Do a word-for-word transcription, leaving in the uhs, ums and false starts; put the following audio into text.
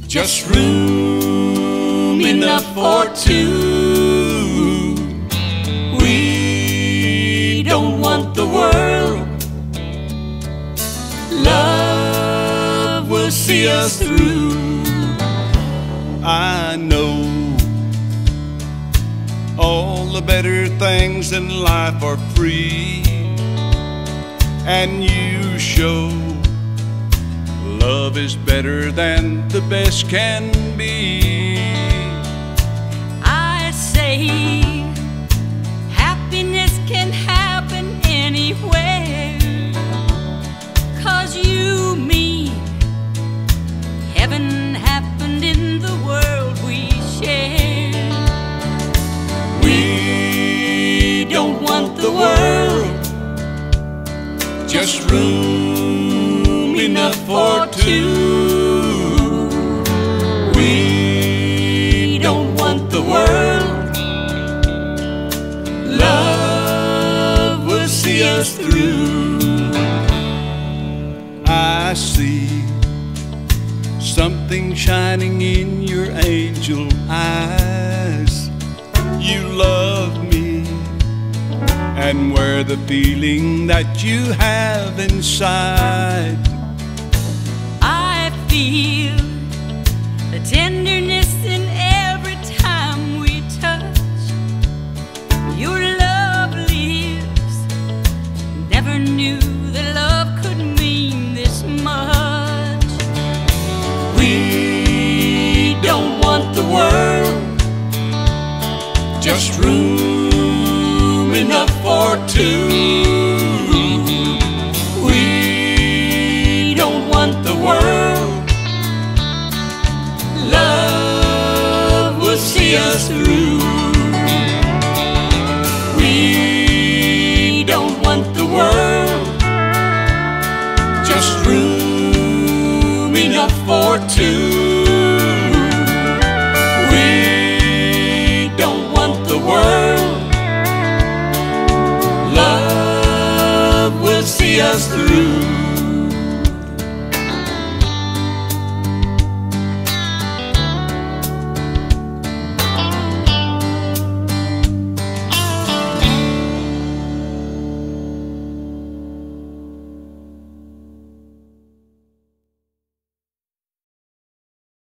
just room enough for two. We don't want the world. Love will see us through. I know all the better things in life are free, and you show love is better than the best can be. I say happiness can happen anywhere, 'cause you, me, heaven happened in the world we share. We don't want the world, just room enough for two. We don't want the world. Love will see us through. I see something shining in your angel eyes. You love me, and we're the feeling that you have inside. I feel the tenderness in every time we touch. Your love lives. Never knew that love could mean this much. We don't want the world, just room enough for two. We don't want the world. Love will see us through. We don't want the world, just room enough for two. We don't want the world. Love will see us through.